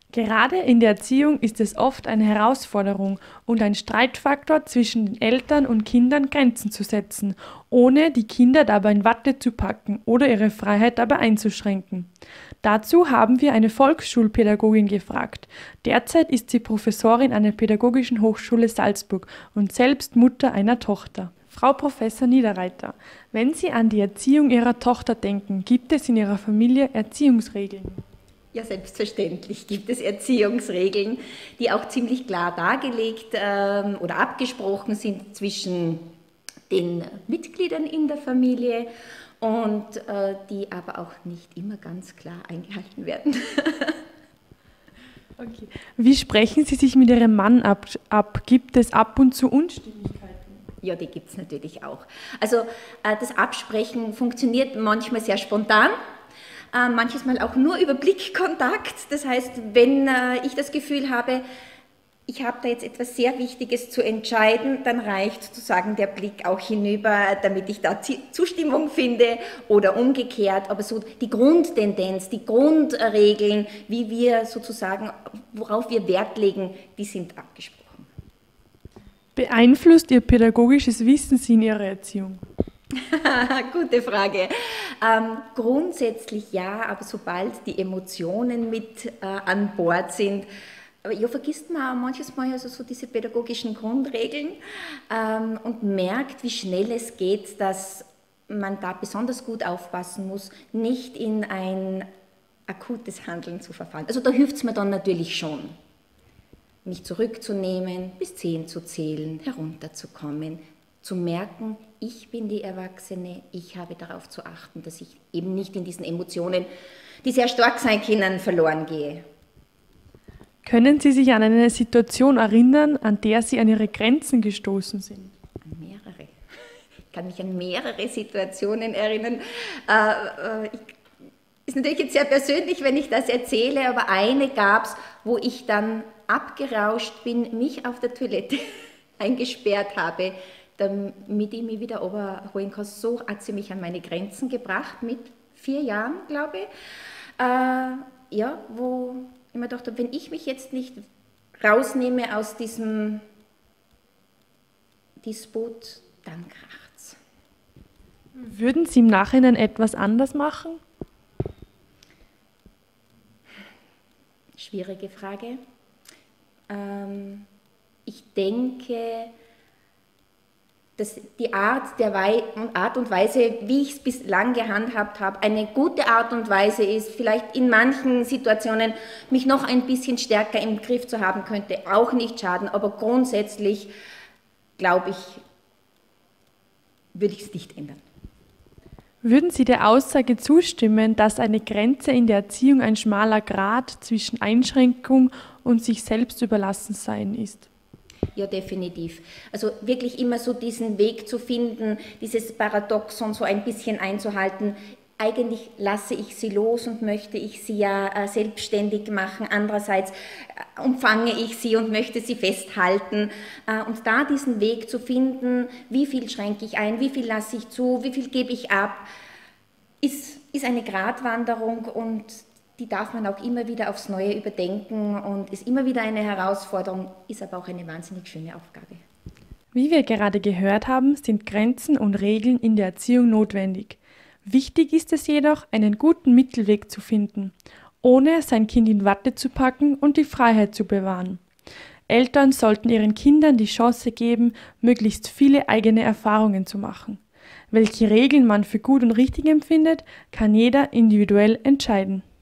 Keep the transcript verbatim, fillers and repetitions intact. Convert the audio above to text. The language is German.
Gerade in der Erziehung ist es oft eine Herausforderung und ein Streitfaktor zwischen den Eltern und Kindern, Grenzen zu setzen, ohne die Kinder dabei in Watte zu packen oder ihre Freiheit dabei einzuschränken. Dazu haben wir eine Volksschulpädagogin gefragt. Derzeit ist sie Professorin an der Pädagogischen Hochschule Salzburg und selbst Mutter einer Tochter. Frau Professor Niederreiter, wenn Sie an die Erziehung Ihrer Tochter denken, gibt es in Ihrer Familie Erziehungsregeln? Ja, selbstverständlich gibt es Erziehungsregeln, die auch ziemlich klar dargelegt ähm, oder abgesprochen sind zwischen den Mitgliedern in der Familie und äh, die aber auch nicht immer ganz klar eingehalten werden. Okay. Wie sprechen Sie sich mit Ihrem Mann ab, ab? Gibt es ab und zu Unstimmigkeiten? Ja, die gibt es natürlich auch. Also äh, das Absprechen funktioniert manchmal sehr spontan. Äh, manches Mal auch nur über Blickkontakt. Das heißt, wenn äh, ich das Gefühl habe, ich habe da jetzt etwas sehr Wichtiges zu entscheiden, dann reicht sozusagen der Blick auch hinüber, damit ich da Zustimmung finde oder umgekehrt. Aber so die Grundtendenz, die Grundregeln, wie wir sozusagen, worauf wir Wert legen, die sind abgesprochen. Beeinflusst Ihr pädagogisches Wissen Sie in Ihrer Erziehung? Gute Frage. Ähm, grundsätzlich ja, aber sobald die Emotionen mit äh, an Bord sind, aber ja, vergisst man auch manches Mal also so diese pädagogischen Grundregeln ähm, und merkt, wie schnell es geht, dass man da besonders gut aufpassen muss, nicht in ein akutes Handeln zu verfallen. Also da hilft es mir dann natürlich schon, mich zurückzunehmen, bis zehn zu zählen, herunterzukommen, zu merken, ich bin die Erwachsene, ich habe darauf zu achten, dass ich eben nicht in diesen Emotionen, die sehr stark sein können, verloren gehe. Können Sie sich an eine Situation erinnern, an der Sie an Ihre Grenzen gestoßen sind? An mehrere. Ich kann mich an mehrere Situationen erinnern. Äh, äh, ich, ist natürlich jetzt sehr persönlich, wenn ich das erzähle, aber eine gab es, wo ich dann abgerauscht bin, mich auf der Toilette eingesperrt habe, damit ich mich wieder runterholen kann. So hat sie mich an meine Grenzen gebracht, mit vier Jahren, glaube ich. Äh, ja, wo ich mir gedacht habe, wenn ich mich jetzt nicht rausnehme aus diesem Disput, dann kracht's. Würden Sie im Nachhinein etwas anders machen? Schwierige Frage. Ähm, ich denke, dass die Art, der Wei Art und Weise, wie ich es bislang gehandhabt habe, eine gute Art und Weise ist, vielleicht in manchen Situationen mich noch ein bisschen stärker im Griff zu haben, könnte auch nicht schaden, aber grundsätzlich, glaube ich, würde ich es nicht ändern. Würden Sie der Aussage zustimmen, dass eine Grenze in der Erziehung ein schmaler Grat zwischen Einschränkung und sich selbst überlassen sein ist? Ja, definitiv. Also wirklich immer so diesen Weg zu finden, dieses Paradoxon so ein bisschen einzuhalten. Eigentlich lasse ich sie los und möchte ich sie ja äh, selbstständig machen. Andererseits äh, umfange ich sie und möchte sie festhalten. Äh, und da diesen Weg zu finden, wie viel schränke ich ein, wie viel lasse ich zu, wie viel gebe ich ab, ist, ist eine Gratwanderung und die darf man auch immer wieder aufs Neue überdenken und ist immer wieder eine Herausforderung, ist aber auch eine wahnsinnig schöne Aufgabe. Wie wir gerade gehört haben, sind Grenzen und Regeln in der Erziehung notwendig. Wichtig ist es jedoch, einen guten Mittelweg zu finden, ohne sein Kind in Watte zu packen und die Freiheit zu bewahren. Eltern sollten ihren Kindern die Chance geben, möglichst viele eigene Erfahrungen zu machen. Welche Regeln man für gut und richtig empfindet, kann jeder individuell entscheiden.